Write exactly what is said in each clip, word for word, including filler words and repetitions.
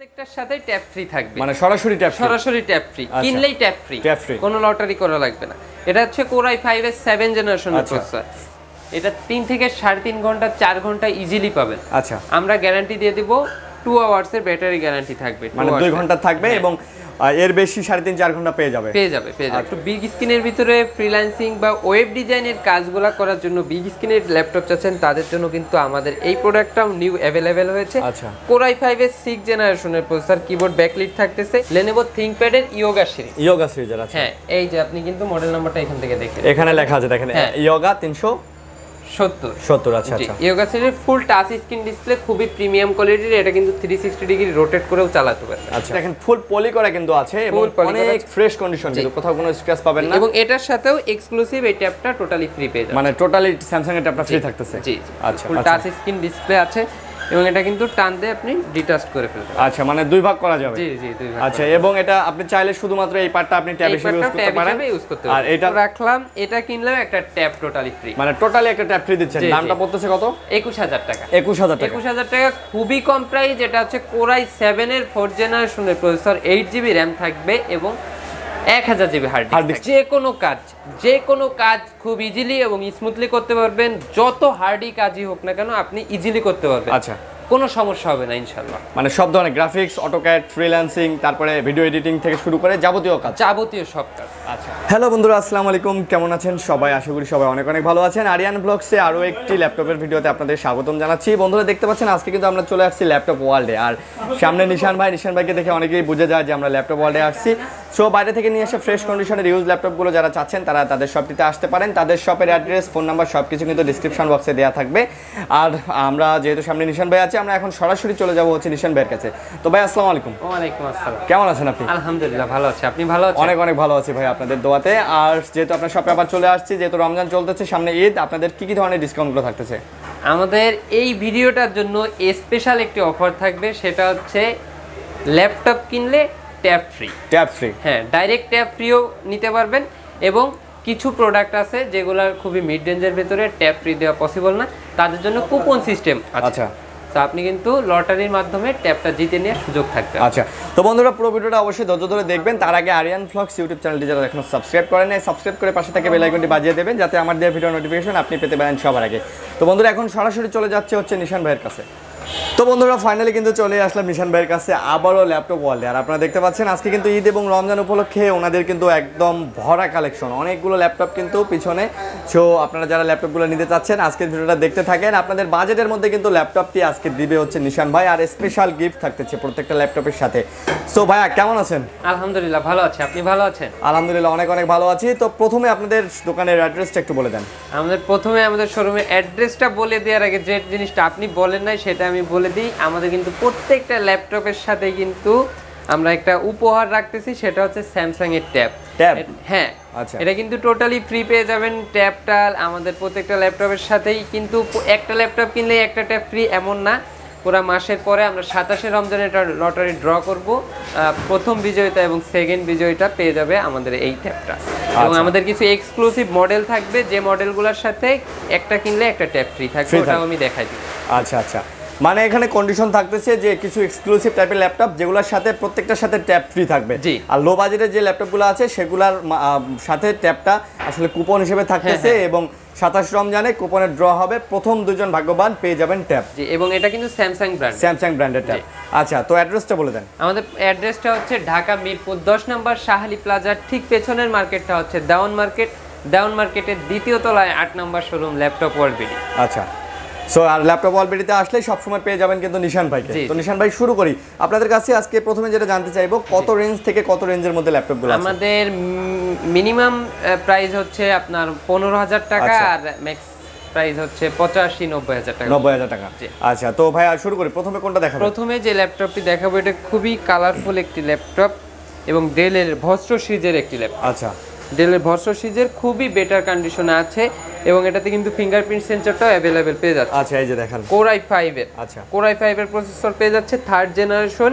প্রত্যেকটার সাথে tap free থাকবে, মানে সরাসরি ট্যাপ সরাসরি ট্যাপ ফ্রি, কিনলেই ট্যাপ ফ্রি, কোনো লটারি করা লাগবে না। এটা হচ্ছে কোর আই ফাইভ এর সেভেন জেনারেশনের প্রসেসর। এটা তিন থেকে সাড়ে তিন ঘন্টা চার ঘন্টা ইজিলি পাবেন। আচ্ছা, আমরা গ্যারান্টি দিয়ে দিব টু আওয়ার্স এর ব্যাটারি গ্যারান্টি থাকবে, মানে দুই ঘন্টা থাকবে এবং এর বেশি সাড়ে তিন চার ঘন্টা পেয়ে যাবে পেয়ে যাবে পেয়ে যাবে একটু বিগ স্ক্রিনের ভিতরে ফ্রিল্যান্সিং বা ওয়েব ডিজাইনের কাজগুলো করার জন্য বিগ স্ক্রিনের ল্যাপটপ চাচ্ছেন, তাদের জন্য কিন্তু আমাদের এই প্রোডাক্টটাও নিউ অ্যাভেলেবেল হয়েছে। আচ্ছা, কোর আই ফাইভ এর সিক্স জেনারেশনের প্রসেসর, কিবোর্ড ব্যাকলিট থাকতেছে, Lenovo ThinkPad এর ইয়োগা সিরিজ। ইয়োগা সিরিজের আছে, হ্যাঁ এই যে আপনি কিন্তু মডেল নাম্বারটা এখান থেকে দেখেন, এখানে লেখা আছে দেখেন ইয়োগা তিনশো সত্তর সত্তর। আচ্ছা আচ্ছা, ইয়োগা সিরিজের ফুল টাচ স্ক্রিন ডিসপ্লে, খুবই প্রিমিয়াম কোয়ালিটির। এটা কিন্তু থ্রি সিক্সটি ডিগ্রি রোটেট করেও চালাতে পারবেন। আচ্ছা, দেখেন ফুল পলি করা কিন্তু আছে এবং অনেক ফ্রেশ কন্ডিশন, কিন্তু কোথাও কোনো স্ক্র্যাচ পাবেন না। এবং এটার সাথেও এক্সক্লুসিভ এই ট্যাবটা টোটালি ফ্রি পেয়ে যাবেন, মানে টোটালি স্যামসাং এর ট্যাবটা ফ্রি থাকতেছে। জি, আচ্ছা, ফুল টাচ স্ক্রিন ডিসপ্লে আছে এবং এটা কিন্তু টান দিয়ে আপনি ডিটাচ করে ফেলতে পারেন। আচ্ছা, মানে দুই ভাগ করা যাবে। জি জি দুই ভাগ। আচ্ছা, এবং এটা আপনি চাইলে শুধুমাত্র এই পার্টটা আপনি ট্যাব হিসেবে ইউজ করতে পারেন। ইউজ করতে পারেন। আর এটা রাখলাম, এটা কিনলেও একটা ট্যাব টোটালি ফ্রি, মানে টোটালি একটা ট্যাব ফ্রি দিচ্ছেন। দামটা পড়তেছে কত? একুশ হাজার টাকা। একুশ হাজার টাকা একুশ হাজার টাকা খুবই কম প্রাইস। এটা হচ্ছে কোর আই সেভেন এর ফোর্থ জেনারেশনের প্রসেসর, এইট জিবি র্যাম থাকবে এবং এক হাজার জিবি হার্ড ডিস্ক। যে কোনো কাজ যে কোনো কাজ খুব ইজিলি এবং স্মুথলি করতে পারবেন। যত হার্ডি কাজই হোক না কেন আপনি ইজিলি করতে পারবেন। আচ্ছা, কোনো সমস্যা হবে না ইনশাআল্লাহ। মানে সব ধরনের গ্রাফিক্স, অটোক্যাড, ফ্রিল্যান্সিং, তারপরে ভিডিও এডিটিং থেকে শুরু করে যাবতীয় কাজ, যাবতীয় সব কাজ। আচ্ছা, হ্যালো বন্ধুরা, আসসালামু আলাইকুম। কেমন আছেন সবাই? আশা করি সবাই অনেক অনেক ভালো আছেন। আরিয়ান ব্লগসে আরও একটি ল্যাপটপের ভিডিওতে আপনাদের স্বাগতম জানাচ্ছি। বন্ধুরা দেখতে পাচ্ছেন আজকে কিন্তু আমরা চলে আসছি ল্যাপটপ ওয়ার্ল্ডে। আর সামনে নিশান ভাই, নিশান ভাইকে দেখে অনেকেই বুঝে যায় যে আমরা ল্যাপটপ ওয়ার্ল্ডে আসছি। সো বাইরে থেকে নিয়ে এসে ফ্রেশ কন্ডিশনের ইউজ ল্যাপটপগুলো যারা চাচ্ছেন তারা তাদের শপটিতে আসতে পারেন। তাদের শপের অ্যাড্রেস, ফোন নাম্বার সব কিছু কিন্তু ডিসক্রিপশন বক্সে দেওয়া থাকবে। আর আমরা যেহেতু সামনে নিশান ভাই আছে, আমরা এখন সরাসরি চলে যাবো হচ্ছে নিশান ভাইয়ের কাছে। তো ভাই আসসালামু আলাইকুম। ওয়ালাইকুম আসসালাম। কেমন আছেন আপনি? আলহামদুলিল্লাহ ভালো আছি, আপনি ভালো আছেন? অনেক অনেক ভালো আছি ভাই আপনাদের দোয়াতে। আর যেহেতু আপনার শপে আবার চলে আসছি, যেহেতু রমজান চলতেছে, সামনে ঈদ, আপনাদের কি কি ধরনের ডিসকাউন্টগুলো থাকতেছে? আমাদের এই ভিডিওটার জন্য স্পেশাল একটি অফার থাকবে, সেটা হচ্ছে ল্যাপটপ কিনলে ট্যাব ফ্রি। ট্যাব ফ্রি, হ্যাঁ, ডাইরেক্ট ট্যাব ফ্রিও নিতে পারবেন এবং কিছু প্রোডাক্ট আছে যেগুলো খুবই মিড রেঞ্জের ভিতরে ট্যাব ফ্রি দেওয়া পসিবল না, তাদের জন্য কুপন সিস্টেম আছে। আচ্ছা, তো আপনি কিন্তু লটারির মাধ্যমে ট্যাবটা জিতে নেওয়ার সুযোগ থাকবে। আচ্ছা, তো বন্ধুরা পুরো ভিডিওটা অবশ্যই ধৈর্য ধরে দেখবেন। তার আগে আরিয়ান ব্লগস ইউটিউব চ্যানেলটি যারা এখনো সাবস্ক্রাইব করেন নাই, সাবস্ক্রাইব করে পাশে থেকে বেল আইকনটি বাজিয়ে দেবেন, যাতে আমার দেওয়া ভিডিও নোটিফিকেশন আপনি পেতে পারেন সবার আগে। তো বন্ধুরা এখন সরাসরি চলে যাচ্ছে হচ্ছে নিশান ভাইয়ের কাছে। তো বন্ধুরা ফাইনালি কিন্তু চলে আসলাম নিশান ভাইয়ের কাছে আবারও ল্যাপটপ ওয়ার্ল্ডে। আর আপনারা দেখতে পাচ্ছেন আজকে কিন্তু ঈদ এবং রমজান উপলক্ষে ওনাদের কিন্তু একদম ভরা কালেকশন, অনেকগুলো ল্যাপটপ কিন্তু পিছনে। সো আপনারা যারা ল্যাপটপগুলো নিতে চাচ্ছেন আজকের ভিডিওটা দেখতে থাকেন। আপনাদের বাজেটের মধ্যে কিন্তু ল্যাপটপটি আজকে দিবে হচ্ছে নিশান ভাই, আর স্পেশাল গিফট থাকতেছে প্রত্যেকটা ল্যাপটপের সাথে। সো ভাইয়া কেমন আছেন? আলহামদুলিল্লাহ ভালো আছি, আপনি ভালো আছেন? আলহামদুলিল্লাহ অনেক অনেক ভালো আছি। তো প্রথমে আপনাদের দোকানের অ্যাড্রেসটা একটু বলে দেন। আমাদের প্রথমে আমাদের শোরুমের অ্যাড্রেসটা বলে দেওয়ার আগে যে জিনিসটা আপনি বলেন নাই সেটা আমি বলে দিই। আমাদের কিন্তু প্রত্যেকটা ল্যাপটপের সাথে কিন্তু আমরা একটা উপহার রাখতেছি, সেটা হচ্ছে স্যামসাং এর ট্যাব। ট্যাব, হ্যাঁ আচ্ছা, এটা কিন্তু টোটালি ফ্রি পেয়ে যাবেন ট্যাবটা আমাদের প্রত্যেকটা ল্যাপটপের সাথেই। কিন্তু একটা ল্যাপটপ কিনলে একটা ট্যাব ফ্রি এমন না, পুরো মাসের পরে আমরা সাতাশে রমজানে এটা লটারি ড্র করব, প্রথম বিজয়িতা এবং সেকেন্ড বিজয়িতা পেয়ে যাবে আমাদের এই ট্যাবটা। এবং আমাদের কিছু এক্সক্লুসিভ মডেল থাকবে, যে মডেলগুলোর সাথে একটা কিনলে একটা ট্যাব ফ্রি থাকবে, ওটাও আমি দেখাই দিই। আচ্ছা আচ্ছা, মানে এখানে কন্ডিশন থাকতেছে যে কিছু এক্সক্লুসিভ টাইপের ল্যাপটপ যেগুলোর সাথে প্রত্যেকটার সাথে ট্যাব ফ্রি থাকবে। আর লো বাজেটের যে ল্যাপটপগুলো আছে সেগুলোর সাথে ট্যাবটা আসলে কুপন হিসেবে থাকতেছে। এবং সাতাশ রমজানে কুপনের ড্র হবে, প্রথম দুজন ভাগ্যবান পেয়ে যাবেন ট্যাব। জি, এবং এটা কিন্তু স্যামসাং ব্র্যান্ড, স্যামসাং ব্র্যান্ডের ট্যাব। আচ্ছা, তো অ্যাড্রেসটা বলে দেন। আমাদের অ্যাড্রেসটা হচ্ছে ঢাকা মিরপুর দশ নম্বর শাহালি প্লাজার ঠিক পেছনের মার্কেটটা হচ্ছে দেওয়ান মার্কেট। দেওয়ান মার্কেটের দ্বিতীয় তলায় আট নম্বর শোরুম ল্যাপটপ ওয়ার্ল্ড বিডি। আচ্ছা, সো আর ল্যাপটপ ওয়ার্ল্ডবিডিতে আসলে সবসময় পেয়ে যাবেন কিন্তু নিশান ভাইকে। তো নিশান ভাই শুরু করি আপনাদের কাছে। আজকে প্রথমে যেটা জানতে চাইবো, কত রেঞ্জ থেকে কত রেঞ্জের মধ্যে ল্যাপটপগুলো আছে? আমাদের মিনিমাম প্রাইস হচ্ছে আপনার পনেরো হাজার টাকা, আর ম্যাক্স প্রাইস হচ্ছে পঁচাশি নব্বই হাজার টাকা। নব্বই হাজার টাকা, আচ্ছা। তো ভাই শুরু করি, প্রথমে কোনটা দেখাবো? প্রথমে যে ল্যাপটপটি দেখাবো এটা খুবই কালারফুল একটি ল্যাপটপ এবং ডেলের ভস্ত্র সিরিজের একটি ল্যাপটপ। আচ্ছা, ডেলের ভস্ত্র সিরিজের খুবই বেটার কন্ডিশনে আছে এবং এটাতে কিন্তু ফিঙ্গারপ্রিন্ট সেন্সরটাও অ্যাভেলেবেল পেয়ে যাচ্ছে। আচ্ছা, এই যে দেখেন কোর আই ফাইভ এর। আচ্ছা, কোর আই ফাইভ এর প্রসেসর পেয়ে যাচ্ছে থার্ড জেনারেশন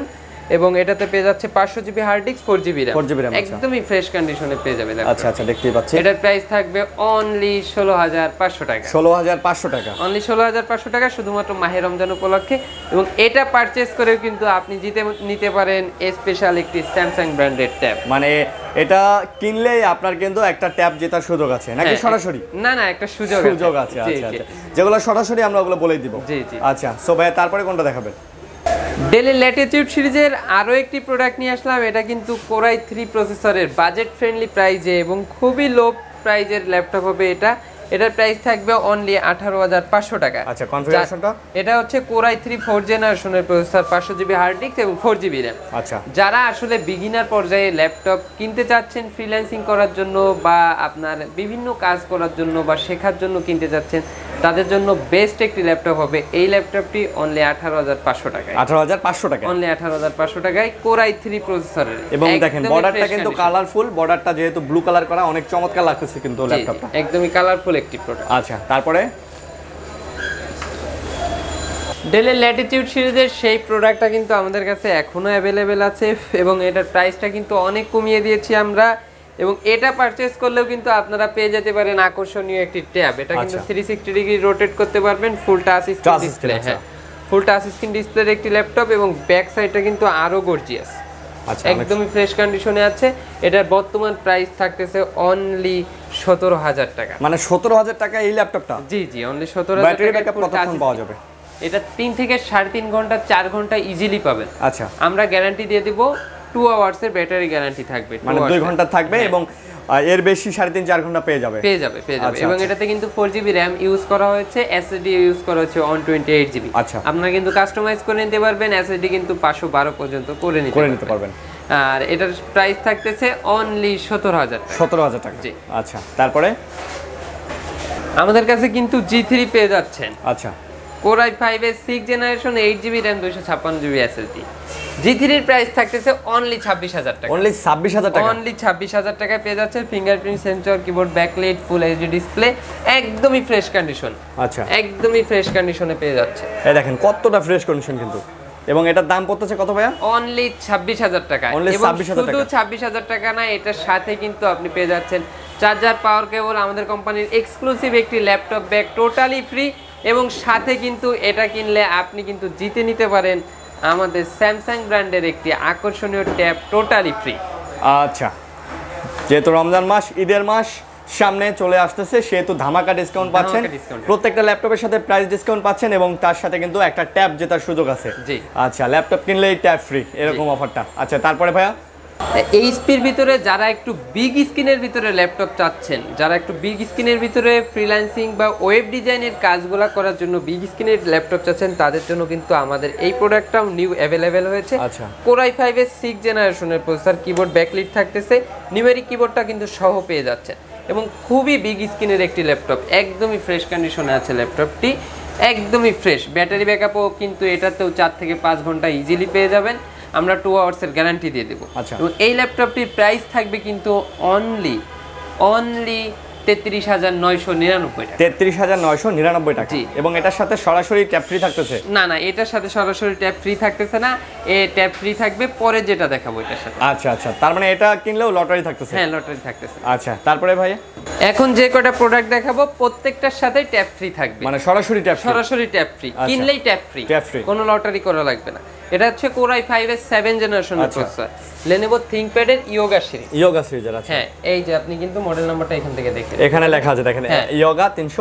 এবং এটাতে পেয়ে যাচ্ছে পাঁচশো GB hard disk four GB RAM four GB RAM একদমই ফ্রেশ কন্ডিশনে পেয়ে যাবে। আচ্ছা আচ্ছা দেখতেই পাচ্ছি। এটার প্রাইস থাকবে অনলি ষোলো হাজার পাঁচশো টাকা। ষোলো হাজার পাঁচশো টাকা অনলি ষোলো হাজার পাঁচশো টাকা শুধুমাত্র মাহে রমজান উপলক্ষে। এবং এটা পারচেজ করেও কিন্তু আপনি জিতে নিতে পারেন স্পেশাল একটি স্যামসাং ব্র্যান্ডের ট্যাব। মানে এটা কিনলেই আপনার কিন্তু একটা ট্যাব জেতার সুযোগ আছে নাকি সরাসরি? না না একটা সুযোগ সুযোগ আছে। আচ্ছা আচ্ছা যেগুলো সরাসরি আমরা ওগুলো বলেই দিব। জি জি আচ্ছা সো ভাই তারপরে কোনটা দেখাবেন? ডেল ল্যাটিটিউড সিরিজের আরও একটি প্রোডাক্ট নিয়ে আসলাম। এটা কিন্তু কোরাই থ্রি প্রসেসরের বাজেট ফ্রেন্ডলি প্রাইজে এবং খুবই লো প্রাইজের ল্যাপটপ হবে এটা। এটার প্রাইস থাকবে অনলি আঠারো হাজার পাঁচশো টাকা। আচ্ছা কনফিগারেশনটা? এটা হচ্ছে কোরাই থ্রি ফোর জেনারেশনের প্রসেসর, পাঁচশো জিবি হার্ড ডিস্ক এবং ফোর জিবি র্যাম। আচ্ছা যারা আসলে বিগিনার পর্যায়ে ল্যাপটপ কিনতে চাচ্ছেন ফ্রিল্যান্সিং করার জন্য বা আপনার বিভিন্ন কাজ করার জন্য বা শেখার জন্য কিনতে চাচ্ছেন, তাদের জন্য বেস্ট একটি ল্যাপটপ হবে এই ল্যাপটপটি অনলি আঠারো হাজার পাঁচশো টাকায়। আঠারো হাজার পাঁচশো টাকা অনলি আঠারো হাজার পাঁচশো টাকায় কোরাই থ্রি প্রসেসরের। এবং দেখেন বর্ডারটা কিন্তু কালারফুল, বর্ডারটা যেহেতু ব্লু কালার করা অনেক চমৎকার লাগতেছে কিন্তু ল্যাপটপটা একদমই কালারফুল একটি প্রোডাক্ট। আচ্ছা তারপরে ডেলের ল্যাটিটিউড সিরিজের সেই প্রোডাক্টটা কিন্তু আমাদের কাছে এখনো অ্যাভেলেবেল আছে এবং এটার প্রাইসটা কিন্তু অনেক কমিয়ে দিয়েছি আমরা। এবং এটা পারচেজ করলেও কিন্তু আপনারা পেয়ে যেতে পারেন আকর্ষণীয় একটি ট্যাব। এটা কিন্তু থ্রি সিক্সটি ডিগ্রি রোটেট করতে পারবেন, ফুল টাচ স্ক্রিন ডিসপ্লে। হ্যাঁ ফুল টাচ স্ক্রিন ডিসপ্লের একটি ল্যাপটপ এবং ব্যাক সাইডটা কিন্তু আরো গর্জিয়াস, একদমই ফ্রেশ কন্ডিশনে আছে। এটার বর্তমান প্রাইস থাকতেছে অনলি সতেরো হাজার টাকা। মানে সতেরো হাজার টাকা এই ল্যাপটপটা? জি জি অনলি সতেরো হাজার টাকা। কতক্ষণ পাওয়া যাবে? এটা তিন থেকে সাড়ে তিন ঘন্টা চার ঘন্টা ইজিলি পাবেন। আচ্ছা আমরা গ্যারান্টি দিয়ে দিব, টু আওয়ার্স এর ব্যাটারি গ্যারান্টি থাকবে, মানে দুই ঘন্টা থাকবে এবং এর বেশি সাড়ে তিন চার ঘন্টা পেয়ে যাবে পেয়ে যাবে পেয়ে যাবে এবং এটাতে কিন্তু ফোর জিবি র্যাম ইউজ করা হয়েছে, এসএসডি ইউজ করা হয়েছে ওয়ান টোয়েন্টি এইট জিবি। আচ্ছা আপনারা কিন্তু কাস্টমাইজ করে নিতে পারবেন, এসএসডি কিন্তু পাঁচশো বারো পর্যন্ত করে নিতে করে নিতে পারবেন। আর এটার প্রাইস থাকতেছে অনলি সতেরো হাজার টাকা। সতেরো হাজার টাকা জি। আচ্ছা তারপরে আমাদের কাছে কিন্তু জি থ্রি পেয়ে যাচ্ছেন। আচ্ছা কোরাই ফাইভ এর six generation eight GB RAM দুইশো ছাপ্পান্ন জিবি এসএসডি। জি থ্রি এর প্রাইস থাকতেছে অনলি ছাব্বিশ হাজার টাকা। অনলি ছাব্বিশ হাজার টাকা? অনলি ছাব্বিশ হাজার টাকায় পেয়ে যাচ্ছেন fingerprint sensor, keyboard backlight, full HD display, একদমই ফ্রেশ কন্ডিশন। আচ্ছা একদমই ফ্রেশ কন্ডিশনে পেয়ে যাচ্ছে। এই দেখেন কতটা ফ্রেশ কন্ডিশন কিন্তু। এবং এটার দাম পড়তেছে কত ভাইয়া? অনলি ছাব্বিশ হাজার টাকা। এবং শুধু ছাব্বিশ হাজার টাকা না, এটার সাথে কিন্তু আপনি পেয়ে যাচ্ছেন চার্জার, পাওয়ার কেবল, আমাদের কোম্পানির এক্সক্লুসিভ একটি ল্যাপটপ ব্যাগ টোটালি ফ্রি। এবং সাথে কিন্তু এটা কিনলে আপনি কিন্তু জিতে নিতে পারেন আমাদের স্যামসাং ব্র্যান্ডের একটি আকর্ষণীয় ট্যাব টোটালি ফ্রি। আচ্ছা যেহেতু রমজান মাস, ঈদের মাস সামনে চলে আসতেছে, সেহেতু ধামাকা ডিসকাউন্ট পাচ্ছেন, প্রত্যেকটা ল্যাপটপের সাথে প্রাইস ডিসকাউন্ট পাচ্ছেন এবং তার সাথে কিন্তু একটা ট্যাব জেতার সুযোগ আছে। জি আচ্ছা ল্যাপটপ কিনলেই ট্যাব ফ্রি এরকম অফারটা। আচ্ছা তারপরে ভাইয়া এইচপির ভিতরে যারা একটু বিগ স্ক্রিনের ভিতরে ল্যাপটপ চাচ্ছেন, যারা একটু বিগ স্ক্রিনের ভিতরে ফ্রিল্যান্সিং বা ওয়েব ডিজাইনের কাজগুলো করার জন্য বিগ স্ক্রিনের ল্যাপটপ চাচ্ছেন, তাদের জন্য কিন্তু আমাদের এই প্রোডাক্টটাও নিউ অ্যাভেলেবেল হয়েছে। আচ্ছা কোরাই ফাইভ এর সিক্স জেনারেশনের প্রসেসর, কিবোর্ড ব্যাকলিট থাকতেছে, নিউমেরিক কিবোর্ডটা কিন্তু সহ পেয়ে যাচ্ছে এবং খুবই বিগ স্ক্রিনের একটি ল্যাপটপ, একদমই ফ্রেশ কন্ডিশনে আছে ল্যাপটপটি, একদমই ফ্রেশ। ব্যাটারি ব্যাকআপও কিন্তু এটাতেও চার থেকে পাঁচ ঘন্টা ইজিলি পেয়ে যাবেন, আমরা টু আওয়ার্সের গ্যারান্টি দিয়ে দেবো। আচ্ছা এবং এই ল্যাপটপটির প্রাইস থাকবে কিন্তু অনলি অনলি তেত্রিশ হাজার নয়শো নিরানব্বই টাকা। তেত্রিশ হাজার নয়শো নিরানব্বই টাকা। এবং এটার সাথে সরাসরি ট্যাব ফ্রি থাকতেছে? না না এটার সাথে সরাসরি ট্যাব ফ্রি থাকতেছে না, এ ট্যাব ফ্রি থাকবে পরে যেটা দেখাবো এটার সাথে। আচ্ছা আচ্ছা তার মানে এটা কিনলেও লটারি থাকতেছে? হ্যাঁ লটারি থাকতেছে। আচ্ছা তারপরে ভাই এখন যে কটা প্রোডাক্ট দেখাবো প্রত্যেকটার সাথে ট্যাব ফ্রি থাকবে, মানে সরাসরি ট্যাব সরাসরি ট্যাব ফ্রি, কিনলেই ট্যাব ফ্রি, ট্যাব ফ্রি, কোনো লটারি করা লাগবে না। এটা হচ্ছে কোরাই ফাইভ এর সেভেন জেনারেশনের প্রসেসর, লেনোভো থিংকপ্যাড এর ইয়োগা সিরিজ। ইয়োগা সিরিজের আছে? হ্যাঁ এই যে আপনি কিন্তু মডেল নাম্বারটা এখান থেকে দেখেন, এখানে লেখা আছে দেখেন ইয়োগা তিনশো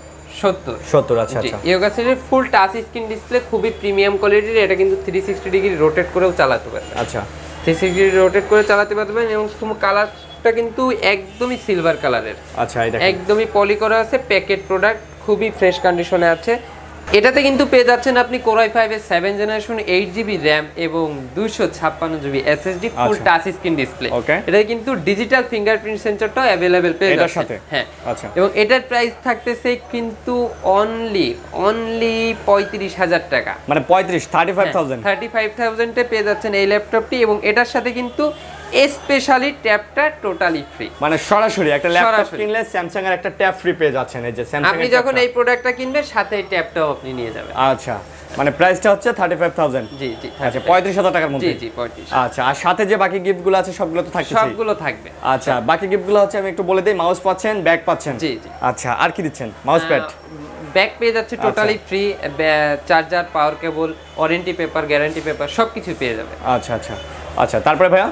সত্তর সত্তর। আচ্ছা আচ্ছা ইয়োগা সিরিজের ফুল টাচ স্ক্রিন ডিসপ্লে, খুবই প্রিমিয়াম কোয়ালিটির। এটা কিন্তু থ্রি সিক্সটি ডিগ্রি রোটেট করেও চালাতে পারবেন। আচ্ছা থ্রি সিক্সটি ডিগ্রি রোটেট করে চালাতে পারবেন এবং কালারটা কিন্তু একদমই সিলভার কালারের। আচ্ছা এটা একদমই পলি করা আছে, প্যাকেট প্রোডাক্ট, খুবই ফ্রেশ কন্ডিশনে আছে। এটাতে কিন্তু পেয়ে যাচ্ছেন আপনি কোরাই ফাইভ এর seven generation eight GB RAM এবং দুইশো ছাপ্পান্ন GB SSD, full touch screen display. এটা কিন্তু ডিজিটাল ফিঙ্গারপ্রিন্ট সেন্সরটাও অ্যাভেলেবেল পেয়ে যাচ্ছেন। হ্যাঁ আচ্ছা এবং এটার প্রাইস থাকতেছে কিন্তু অনলি অনলি পঁয়ত্রিশ হাজার টাকা, মানে পঁয়ত্রিশ thirty five thousand thirty five থাউজেন্ডে পেয়ে যাচ্ছেন এই ল্যাপটপটি এবং এটার সাথে কিন্তু স্পেশালি ট্যাবটা টোটালি ফ্রি। মানে সরাসরি একটা ল্যাপটপ কিনলে স্যামসাং এর একটা ট্যাব ফ্রি পেয়ে যাচ্ছেন। এই যে স্যামসাং আপনি যখন এই প্রোডাক্টটা কিনবেন সাথে এই ট্যাবটাও আপনি নিয়ে যাবেন। আচ্ছা মানে প্রাইসটা হচ্ছে থার্টি ফাইভ থাউজেন্ড। জি জি আচ্ছা পঁয়ত্রিশ হাজার টাকার মধ্যে। জি জি পঁয়ত্রিশ। আচ্ছা আর সাথে যে বাকি গিফটগুলো আছে সবগুলো তো থাকছে? সবগুলো থাকবে। আচ্ছা বাকি গিফটগুলো হচ্ছে আমি একটু বলে দেই, মাউস পাচ্ছেন, ব্যাগ পাচ্ছেন। জি জি। আচ্ছা আর কি দিচ্ছেন? মাউস প্যাড, ব্যাগ পেয়ে যাচ্ছে totally free, charger, power cable, warranty paper, guarantee paper সবকিছু পেয়ে যাবে। আচ্ছা আচ্ছা আচ্ছা তারপরে ভাইয়া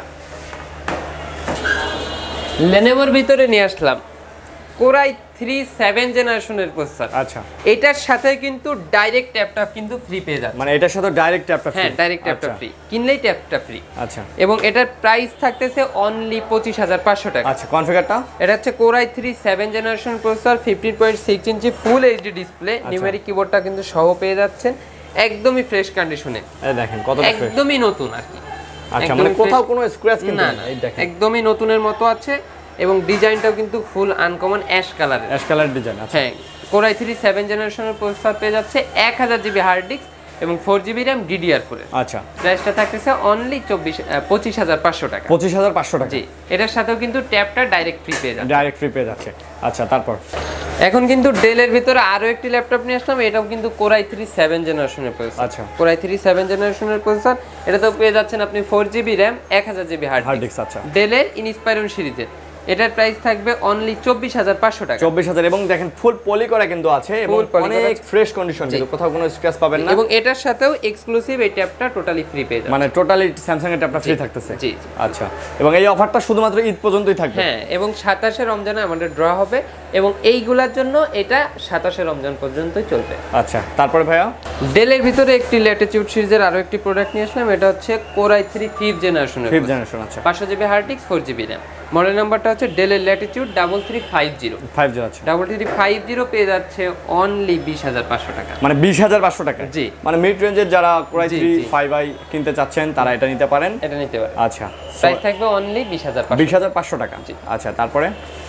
লেনোভোর ভিতরে নিয়ে আসলাম কোরাই থ্রি সেভেন জেনারেশনের প্রসেসর। আচ্ছা এটার সাথে কিন্তু ডাইরেক্ট ট্যাপটপ কিন্তু ফ্রি পেয়ে যাচ্ছে। মানে এটার সাথে ডাইরেক্ট ট্যাপটপ ফ্রি? হ্যাঁ ডাইরেক্ট ট্যাপটপ ফ্রি, কিনলেই ট্যাপটপ ফ্রি। আচ্ছা এবং এটার প্রাইস থাকতেছে অনলি পঁচিশ হাজার পাঁচশো টাকা। আচ্ছা কনফিগারটা? এটা হচ্ছে core i three seven generation processor, fifteen point six inch full HD display, numeric কিবোর্ডটা কিন্তু সহ পেয়ে যাচ্ছেন, একদমই ফ্রেশ কন্ডিশনে। এই দেখেন কতটা ফ্রেশ, একদমই নতুন আর কি। আচ্ছা মানে কোথাও কোনো স্ক্র্যাচ কিন্তু না, এই দেখেন একদমই নতুনের মতো আছে এবং ডিজাইনটাও কিন্তু ফুল আনকমন অ্যাশ কালারের। Ash colour design. আচ্ছা হ্যাঁ কোরাই থ্রি সেভেন জেনারেশনের প্রসেসর পেয়ে যাচ্ছে এক হাজার জিবি হার্ড ডিস্ক এবং four GB RAM DDR four এর। আচ্ছা প্রাইসটা থাকতেছে অনলি চব্বিশ পঁচিশ হাজার পাঁচশো টাকা। পঁচিশ হাজার পাঁচশো টাকা। জি এটার সাথেও কিন্তু ট্যাবটা ডাইরেক্ট ফ্রি পেয়ে যাচ্ছে। ডাইরেক্ট ফ্রি পেয়ে যাচ্ছে। আচ্ছা তারপর এখন কিন্তু ডেলের ভিতরে আরো একটি ল্যাপটপ নিয়ে আসলাম, এটাও কিন্তু কোরাই থ্রি সেভেন জেনারেশনের প্রসেসর। আচ্ছা কোরাই থ্রি সেভেন জেনারেশনের প্রসেসর, এটাতেও পেয়ে যাচ্ছেন আপনি ফোর জিবি র্যাম, এক হাজার জিবি হার্ড ডিস্ক। আচ্ছা ডেলের ইনস্পাইরন সিরিজের, এটার প্রাইস থাকবে অনলি চব্বিশ হাজার পাঁচশো টাকা। চব্বিশ হাজার এবং দেখেন ফুল পলি করা কিন্তু আছে এবং অনেক ফ্রেশ কন্ডিশন, কিন্তু কোথাও কোনো স্ক্র্যাচ পাবেন না। এবং এটার সাথেও এক্সক্লুসিভ এই ট্যাবটা টোটালি ফ্রি পেয়ে যাবেন, মানে টোটালি স্যামসাং এর ট্যাবটা ফ্রি থাকতেছে। জি আচ্ছা এবং এই অফারটা শুধুমাত্র ঈদ পর্যন্তই থাকবে? হ্যাঁ এবং সাতাশে রমজানে আমাদের ড্র হবে এবং এইগুলোর জন্য এটা সাতাশে রমজান পর্যন্তই চলবে। আচ্ছা তারপরে ভাইয়া ডেলের ভিতরে একটি ল্যাটিটিউড সিরিজের আরো একটি প্রোডাক্ট নিয়ে আসলাম, এটা হচ্ছে কোরাই থ্রি ফিফথ জেনারেশনের ফিফথ জেনারেশন। আচ্ছা পাঁচশো GB hard disk, four GB RAM, model নাম্বারটা হচ্ছে ডেলের Latitude double three five zero five zero. আচ্ছা ডাবল থ্রি ফাইভ জিরো পেয়ে যাচ্ছে অনলি বিশ হাজার পাঁচশো টাকা। মানে বিশ হাজার পাঁচশো টাকা? জি মানে মিড রেঞ্জের যারা কোরাই থ্রি ফাইভ আই কিনতে চাচ্ছেন তারা এটা নিতে পারেন। এটা নিতে পারেন। আচ্ছা প্রাইস থাকবে অনলি বিশ হাজার বিশ হাজার পাঁচশো টাকা। আচ্ছা তারপরে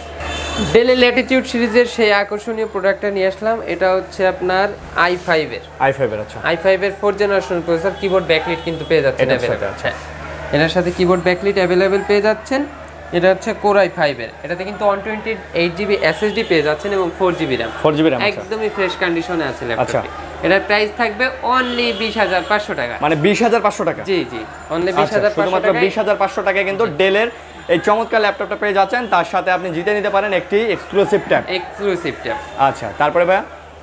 ডেলের ল্যাটিটিউড সিরিজের সেই আকর্ষণীয় প্রোডাক্টটা নিয়ে আসলাম, এটা হচ্ছে আপনার আই ফাইভ এর আই ফাইভ এর। আচ্ছা আই ফাইভ এর four generation processor, keyboard backlit কিন্তু পেয়ে যাচ্ছেন অ্যাভেলেবল। আচ্ছা এটার সাথে কিবোর্ড ব্যাকলিট অ্যাভেলেবল পেয়ে যাচ্ছেন। এটা হচ্ছে কোরাই ফাইভ এর, এটাতে কিন্তু one twenty eight GB SSD পেয়ে যাচ্ছেন এবং four GB RAM. Four GB RAM একদমই ফ্রেশ কন্ডিশনে আছে ল্যাপটপটি। এটার প্রাইস থাকবে অনলি বিশ হাজার পাঁচশো টাকা। মানে বিশ হাজার পাঁচশো টাকা? জি জি অনলি বিশ হাজার পাঁচশো টাকা। বিশ হাজার পাঁচশো টাকায় কিন্তু ডেলের এই চমৎকার ল্যাপটপটা পেয়ে যাচ্ছেন, তার সাথে আপনি জিতে নিতে পারেন একটি এক্সক্লুসিভ ট্যাব। Exclusive tab. আচ্ছা তারপরে ভাইয়া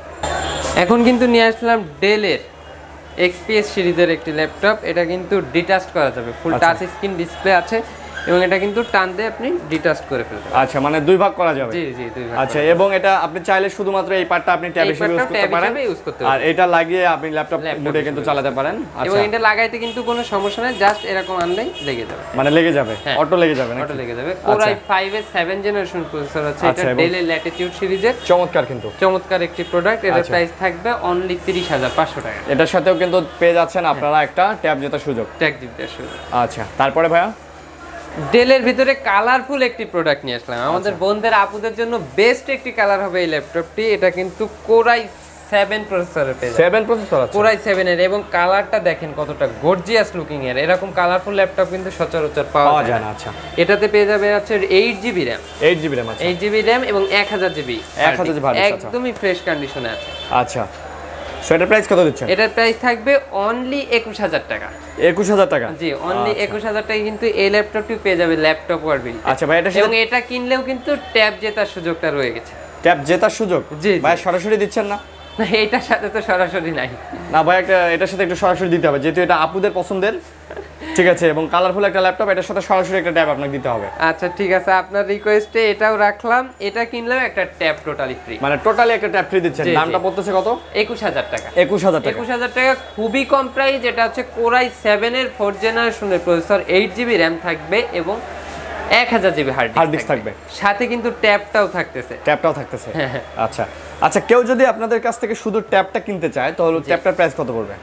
এখন কিন্তু নিয়ে আসলাম ডেলের এক্সপিএস সিরিজের একটি ল্যাপটপ, এটা কিন্তু ডিটাচ করা যাবে, ফুল টাচ স্ক্রিন ডিসপ্লে আছে এবং এটা কিন্তু টান দিয়ে আপনি ডিটাচ করে ফেলতে পারেন। আচ্ছা মানে দুই ভাগ করা যাবে? জি জি দুই ভাগ। আচ্ছা এবং এটা আপনি চাইলে শুধুমাত্র এই পার্টটা আপনি ট্যাব হিসেবে ইউজ করতে পারেন আর এটা লাগিয়ে আপনি ল্যাপটপ মোডে কিন্তু চালাতে পারেন। এবং এটা লাগাইতে কিন্তু কোনো সমস্যা নেই, জাস্ট এরকম আনলেই লেগে যাবে। মানে লেগে যাবে, অটো লেগে যাবে না? অটো লেগে যাবে। কোরাই ফাইভ এর সেভেন জেনারেশন প্রসেসর আছে, এটা ডেলের ল্যাটিটিউড সিরিজের চমৎকার কিন্তু চমৎকার একটি প্রোডাক্ট। এটার প্রাইস থাকবে অনলি তিরিশ হাজার পাঁচশো টাকা। এটার সাথেও কিন্তু পেয়ে যাচ্ছেন আপনারা একটা ট্যাব জেতার সুযোগ। ট্যাব জেতার সুযোগ। আচ্ছা তারপরে ভাইয়া ডেলের ভিতরে কালারফুল একটি প্রোডাক্ট নিয়ে আসলাম, আমাদের বোনদের আপুদের জন্য বেস্ট একটি কালার হবে এই ল্যাপটপটি। এটা কিন্তু কোরাই সেভেন প্রসেসরের পেয়ে যাবেন। সেভেন প্রসেসর আছে কোরাই সেভেন এর এবং কালারটা দেখেন কতটা গর্জিয়াস লুকিং এর। এরকম কালারফুল ল্যাপটপ কিন্তু সচরাচর পাওয়া যায় না। আচ্ছা এটাতে পেয়ে যাবে আছে eight GB RAM, eight GB RAM. আচ্ছা এইট জিবি র্যাম এবং এক হাজার জিবি এক হাজার জিবি একদমই ফ্রেশ কন্ডিশনে আছে। আচ্ছা সো এটার প্রাইস কত দিচ্ছেন? এটার প্রাইস থাকবে অনলি একুশ হাজার টাকা। একুশ হাজার টাকা? জি অনলি একুশ হাজার টাকা কিন্তু এই ল্যাপটপটি পেয়ে যাবে ল্যাপটপ ওয়ার বিল। আচ্ছা ভাই এটা এবং এটা কিনলেও কিন্তু ট্যাব জেতার সুযোগটা রয়ে গেছে। ট্যাব জেতার সুযোগ? জি ভাই সরাসরি দিচ্ছেন না? না এটার সাথে তো সরাসরি নাই। না ভাই একটা এটার সাথে একটু সরাসরি দিতে হবে, যেহেতু এটা আপুদের পছন্দের, ঠিক আছে, এবং কালারফুল একটা ল্যাপটপ, এটার সাথে সরাসরি একটা ট্যাব আপনাকে দিতে হবে। আচ্ছা ঠিক আছে, আপনার রিকোয়েস্টে এটাও রাখলাম, এটা কিনলেও একটা ট্যাব টোটালি ফ্রি। মানে টোটালি একটা ট্যাব ফ্রি দিচ্ছেন। দামটা পড়তেছে কত? একুশ হাজার টাকা। একুশ হাজার টাকা একুশ হাজার টাকা খুবই কম প্রাইস। এটা হচ্ছে কোরাই সেভেন এর ফোর জেনারেশনের প্রসেসর, এইট জিবি র্যাম থাকবে এবং এক হাজার জিবি হার্ড ডিস্ক থাকবে, সাথে কিন্তু ট্যাবটাও থাকতেছে। ট্যাবটাও থাকতেছে আচ্ছা আচ্ছা কেউ যদি আপনাদের কাছ থেকে শুধু ট্যাবটা কিনতে চায় তাহলে ট্যাবটার প্রাইস কত পড়বে?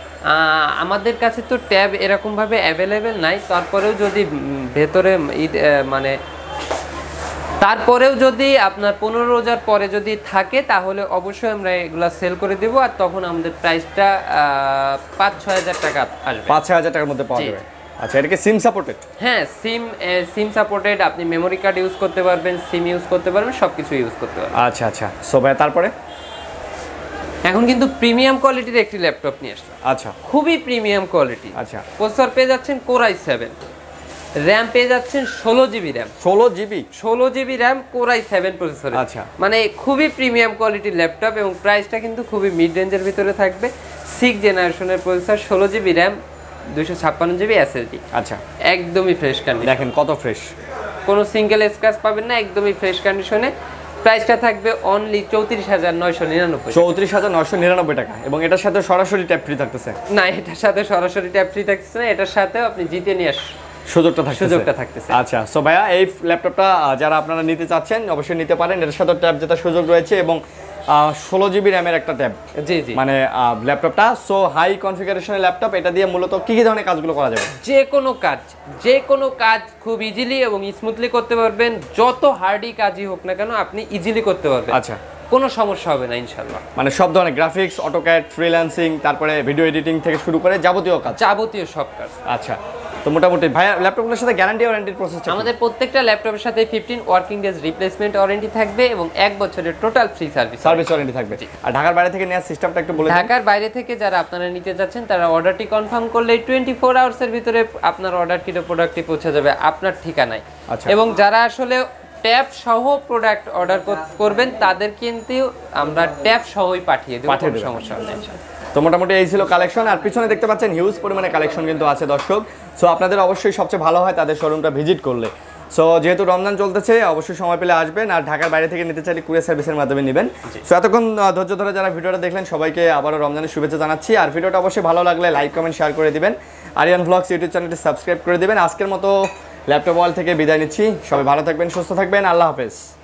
আমাদের কাছে তো ট্যাব এরকম ভাবে অ্যাভেলেবেল নাই, তারপরেও যদি ভেতরে মানে তারপরেও যদি আপনার পনেরো রোজার পরে যদি থাকে তাহলে অবশ্যই আমরা এগুলা সেল করে দেব, আর তখন আমাদের প্রাইসটা পাঁচ ছয় হাজার টাকা আসবে। পাঁচ ছয় হাজার টাকার মধ্যে পাওয়া যাবে। আচ্ছা এটা কি সিম সাপোর্টেড? হ্যাঁ সিম সিম সাপোর্টেড, আপনি মেমোরি কার্ড ইউজ করতে পারবেন, সিম ইউজ করতে পারবেন, সবকিছু ইউজ করতে পারবেন। আচ্ছা আচ্ছা সো ভাই তারপরে এখন কিন্তু প্রিমিয়াম কোয়ালিটির একটি ল্যাপটপ নিয়ে আসলাম। আচ্ছা, খুবই প্রিমিয়াম কোয়ালিটি। আচ্ছা, প্রসেসর পেয়ে যাচ্ছেন কোর আই সেভেন, র্যাম পেয়ে যাচ্ছেন ষোলো জিবি র্যাম। ষোলো জিবি ষোলো GB RAM core I seven processor. আচ্ছা, মানে খুবই প্রিমিয়াম কোয়ালিটির ল্যাপটপ এবং প্রাইসটা কিন্তু খুবই মিড রেঞ্জের ভিতরে থাকবে। সিক্স জেনারেশনের প্রসেসর, ষোলো জিবি র্যাম, দুইশো ছাপ্পান্ন জিবি এসএসডি। আচ্ছা, একদমই ফ্রেশ কন্ডিশন। দেখেন কত ফ্রেশ, কোনো সিঙ্গেল স্ক্র্যাচ পাবেন না, একদমই ফ্রেশ কন্ডিশনে। প্রাইসটা থাকবে অনলি চৌত্রিশ হাজার নয়শো নিরানব্বই চৌত্রিশ হাজার নয়শো নিরানব্বই টাকা এবং এটার সাথে সরাসরি ট্যাপ ফ্রি থাকতেছে। না, এটার সাথে সরাসরি ট্যাপ ফ্রি থাকতেছে না, এটার সাথেও আপনি জিতে নিয়ে আস সুযোগটা থাকতেছে সুযোগটা থাকতেছে আচ্ছা, সো ভাইয়া এই ল্যাপটপটা যারা আপনারা নিতে চাচ্ছেন অবশ্যই নিতে পারেন। এটার সাথে ট্যাব জেতার সুযোগ রয়েছে এবং ষোলো জিবি র্যামের একটা ট্যাব। জি জি, মানে ল্যাপটপটা সো হাই কনফিগারেশনের ল্যাপটপ। এটা দিয়ে মূলত কি কি ধরনের কাজগুলো করা যাবে? যে কোনো কাজ যে কোনো কাজ খুব ইজিলি এবং স্মুথলি করতে পারবেন। যত হার্ডই কাজই হোক না কেন আপনি ইজিলি করতে পারবেন। আচ্ছা, কোনো সমস্যা হবে না ইনশাআল্লাহ। মানে সব ধরনের গ্রাফিক্স, অটোক্যাড, ফ্রিল্যান্সিং, তারপরে ভিডিও এডিটিং থেকে শুরু করে যাবতীয় কাজ, যাবতীয় সব কাজ। আচ্ছা, তো মোটামুটি ভাইয়া ল্যাপটপগুলোর সাথে গ্যারান্টি ওয়ারেন্টির প্রসেস আমাদের প্রত্যেকটা ল্যাপটপের সাথে fifteen working days replacement warranty থাকবে এবং এক বছরের total free service service warranty থাকবে। আর ঢাকার বাইরে থেকে নেওয়ার সিস্টেমটা একটু বলে দিন। ঢাকার বাইরে থেকে যারা আপনারা নিতে যাচ্ছেন তারা অর্ডারটি কনফার্ম করলে টোয়েন্টি ফোর আওয়ার্সের ভিতরে আপনার অর্ডারটির প্রোডাক্টটি পৌঁছে যাবে আপনার ঠিকানায়। আচ্ছা, এবং যারা আসলে ট্যাব সহ প্রোডাক্ট অর্ডার করবেন তাদের কিন্তু আমরা ট্যাব সহই পাঠিয়ে দেব, কোনো সমস্যা হবে না। তো মোটামুটি এই ছিল কালেকশন। আর পিছনে দেখতে পাচ্ছেন হিউজ পরিমাণে কালেকশন কিন্তু আছে দর্শক। সো আপনাদের অবশ্যই সবচেয়ে ভালো হয় তাদের শোরুমটা ভিজিট করলে। সো যেহেতু রমজান চলতেছে অবশ্যই সময় পেলে আসবেন। আর ঢাকার বাইরে থেকে নিতে চাইলে কুরিয়ার সার্ভিসের মাধ্যমে নেবেন। সো এতক্ষণ ধৈর্য ধরে যারা ভিডিওটা দেখলেন সবাইকে আবারও রমজানের শুভেচ্ছা জানাচ্ছি। আর ভিডিওটা অবশ্যই ভালো লাগলে লাইক, কমেন্ট, শেয়ার করে দিবেন। আরিয়ান ভ্লগস ইউটিউব চ্যানেলটি সাবস্ক্রাইব করে দিবেন। আজকের মতো ল্যাপটপ ওয়াল থেকে বিদায় নিচ্ছি। সবাই ভালো থাকবেন, সুস্থ থাকবেন, আল্লাহ হাফেজ।